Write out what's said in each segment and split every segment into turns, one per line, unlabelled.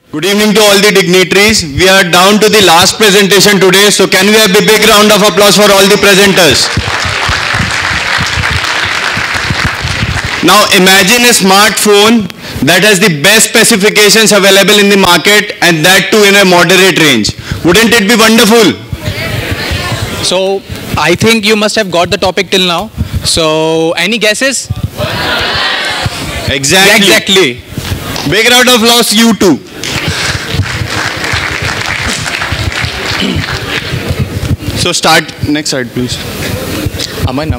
Good evening to all the dignitaries. We are down to the last presentation today, so can we have a big round of applause for all the presenters? Now imagine a smartphone that has the best specifications available in the market, and that too in a moderate range. Wouldn't it be wonderful?
So I think you must have got the topic till now. So any guesses?
Exactly. Big round of applause, you too. So start, next slide please.
Aman.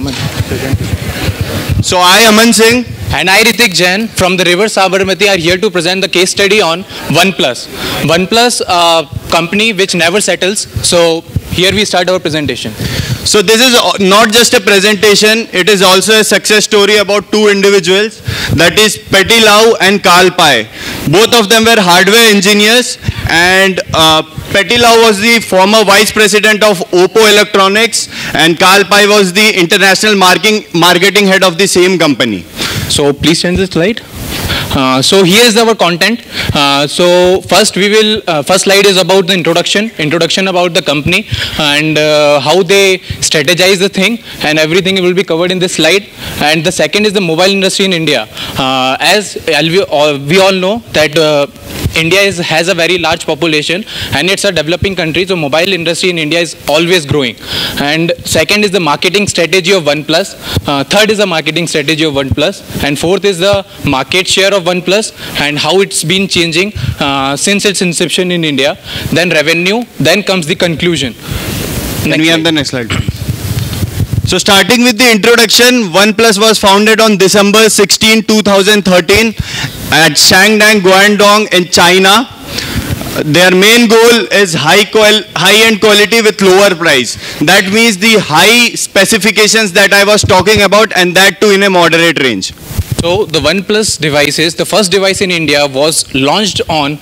So I, Aman Singh.
And I, Ritik Jain from the River Sabarmati are here to present the case study on OnePlus. OnePlus, company which never settles. So here we start our presentation.
So this is not just a presentation, it is also a success story about two individuals, that is Petty Lau and Carl Pai. Both of them were hardware engineers, and Petty Lau was the former vice president of Oppo Electronics, and Carl Pai was the international marketing head of the same company.
So please change the slide. So here is our content. So first first slide is about the introduction about the company and how they strategize the thing, and everything will be covered in this slide. And the second is the mobile industry in India. As we all know that India has a very large population and it's a developing country, so mobile industry in India is always growing. And second is the marketing strategy of OnePlus. Third is the marketing strategy of OnePlus, and fourth is the market share of OnePlus and how it's been changing since its inception in India. Then revenue, then comes the conclusion.
Can we have the next slide, please? So starting with the introduction, OnePlus was founded on December 16, 2013 at Shangdang, Guangdong in China. Their main goal is high-end quality with lower price. That means the high specifications that I was talking about, and that too in a moderate range.
So the OnePlus devices, the first device in India was launched on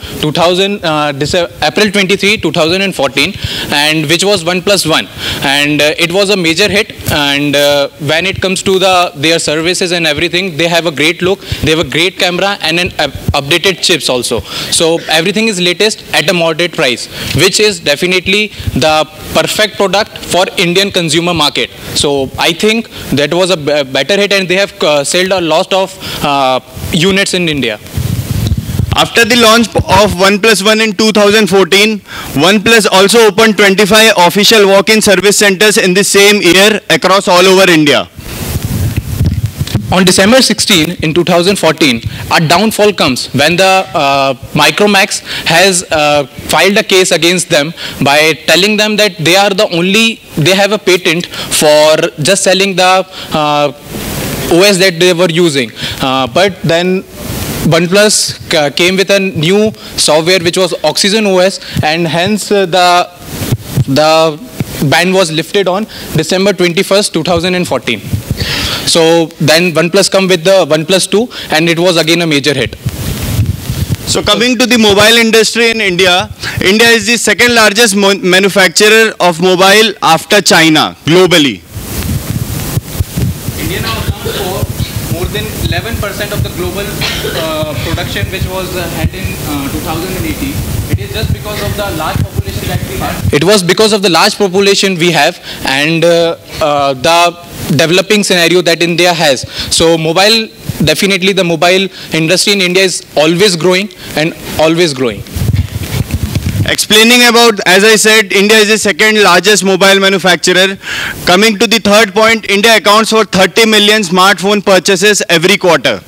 April 23, 2014, and which was OnePlus One, and it was a major hit. And when it comes to their services and everything, they have a great look, they have a great camera and an updated chips also. So everything is latest at a moderate price, which is definitely the perfect product for Indian consumer market. So I think that was a better hit, and they have sold a lot of units in India.
After the launch of OnePlus One in 2014, OnePlus also opened 25 official walk-in service centers in the same year across all over India.
On December 16 in 2014, a downfall comes when the Micromax has filed a case against them by telling them that they have a patent for just selling the OS that they were using. But then OnePlus came with a new software which was Oxygen OS, and hence the ban was lifted on December 21st, 2014. So then OnePlus come with the OnePlus 2, and it was again a major hit.
So coming to the mobile industry in India, India is the second largest manufacturer of mobile after China globally.
India now accounts for more than 11% of the global production which was had in 2018. It is just because of the large population that we have. It was because of the large population we have and the developing scenario that India has. So definitely the mobile industry in India is always growing and always growing.
Explaining about, as I said, India is the second largest mobile manufacturer. Coming to the third point, India accounts for 30 million smartphone purchases every quarter.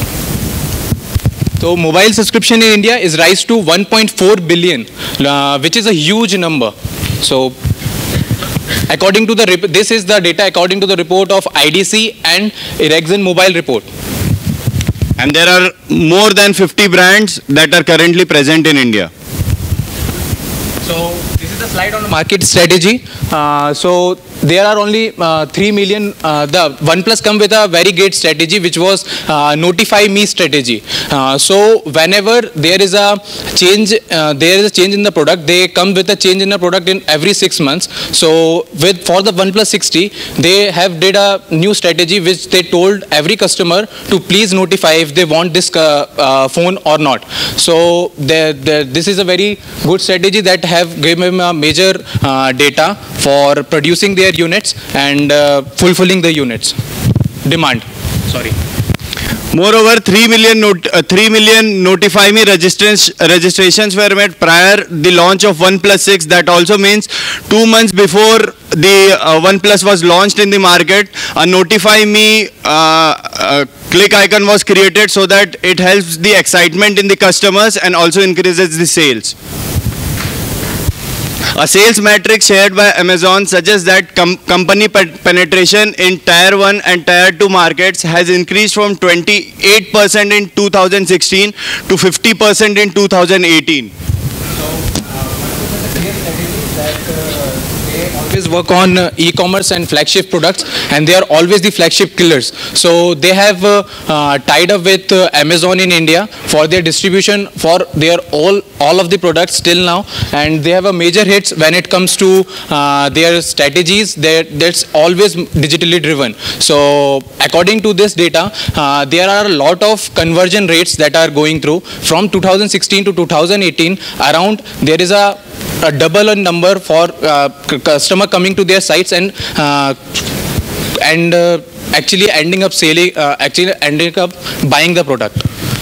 So mobile subscription in India is rise to 1.4 billion, which is a huge number. So according to this is the data according to the report of IDC and Ericsson Mobile Report.
And there are more than 50 brands that are currently present in India.
So this is the slide on the market strategy. So there are only 3 million. The OnePlus come with a very great strategy, which was notify me strategy. So whenever there is a change, in the product, they come with a change in the product in every 6 months. So for the OnePlus 60, they have did a new strategy which they told every customer to please notify if they want this phone or not. So this is a very good strategy that have given them a major data for producing their units and fulfilling the units demand. Sorry.
Moreover, 3 million notify me registrations were made prior the launch of OnePlus 6. That also means 2 months before the OnePlus was launched in the market, a notify me click icon was created so that it helps the excitement in the customers and also increases the sales. A sales matrix shared by Amazon suggests that company penetration in Tier 1 and Tier 2 markets has increased from 28% in 2016 to 50% in 2018.
Always work on e-commerce and flagship products, and they are always the flagship killers. So they have tied up with Amazon in India for their distribution for their all of the products till now, and they have a major hits when it comes to their strategies. That's always digitally driven. So according to this data, there are a lot of conversion rates that are going through from 2016 to 2018. Around there is a double a number for customer coming to their sites and actually ending up buying the product.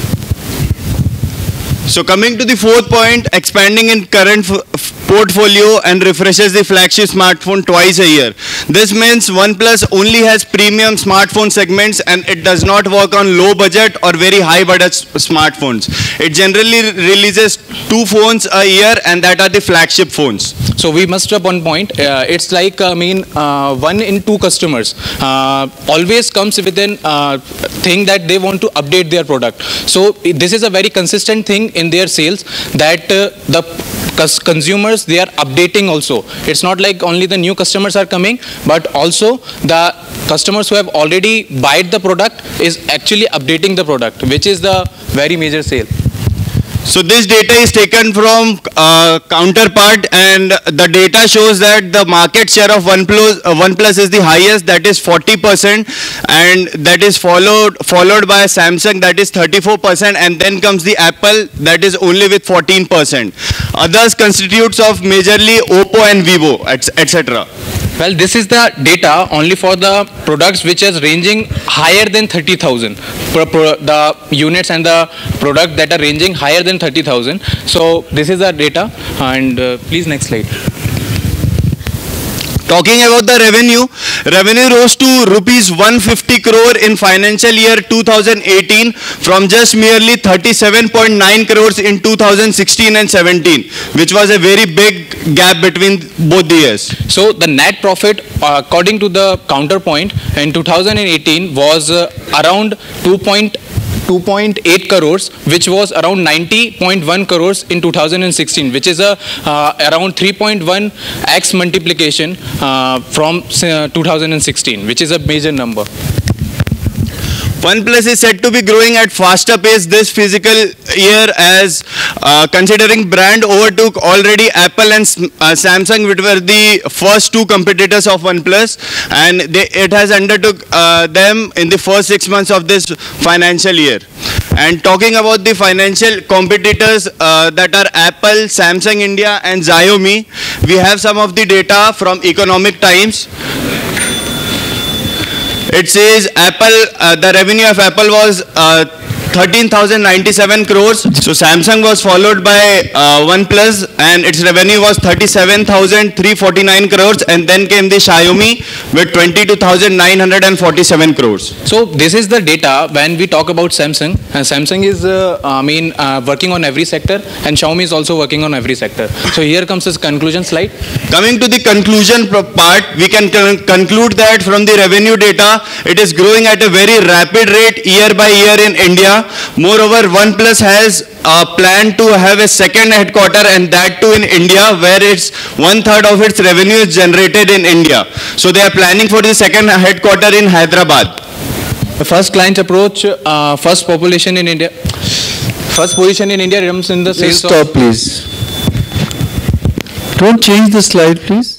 So coming to the fourth point, expanding in current portfolio and refreshes the flagship smartphone twice a year. This means OnePlus only has premium smartphone segments and it does not work on low budget or very high budget smartphones. It generally releases 2 phones a year, and that are the flagship phones.
So we must have one point. It's like 1 in 2 customers always comes with an thing that they want to update their product. So this is a very consistent thing in their sales that the consumers, they are updating also. It's not like only the new customers are coming, but also the customers who have already bought the product is actually updating the product, which is the very major sale.
So this data is taken from Counterpart, and the data shows that the market share of OnePlus is the highest, that is 40%, and that is followed by Samsung, that is 34%, and then comes the Apple, that is only with 14%. Others constitutes of majorly Oppo and Vivo, etc.
Well, this is the data only for the products which is ranging higher than 30,000. The units and the product that are ranging higher than 30,000. So this is the data, and please next slide.
Talking about the revenue rose to rupees 150 crore in financial year 2018 from just merely 37.9 crores in 2016 and 17, which was a very big gap between both the years.
So the net profit, according to the Counterpoint, in 2018 was around 2.8 crores, which was around 90.1 crores in 2016, which is a around 3.1x multiplication from 2016, which is a major number.
OnePlus is said to be growing at faster pace this fiscal year as considering brand overtook already Apple and Samsung, which were the first 2 competitors of OnePlus, and it has undertook them in the first 6 months of this financial year. And talking about the financial competitors that are Apple, Samsung India and Xiaomi, we have some of the data from Economic Times. It says Apple, the revenue of Apple was 13,097 crores. So Samsung was followed by OnePlus, and its revenue was 37,349 crores, and then came the Xiaomi with 22,947 crores.
So this is the data when we talk about Samsung, and Samsung is working on every sector, and Xiaomi is also working on every sector. So here comes this conclusion slide.
Coming to the conclusion part, we can conclude that from the revenue data, it is growing at a very rapid rate year by year in India. Moreover, OnePlus has plan to have a second headquarter, and that too in India, where it's 1/3 of its revenue is generated in India. So they are planning for the second headquarter in Hyderabad.
The first client approach, first population in India, first position in India comes in the sales.
Stop, please. Don't change the slide, please.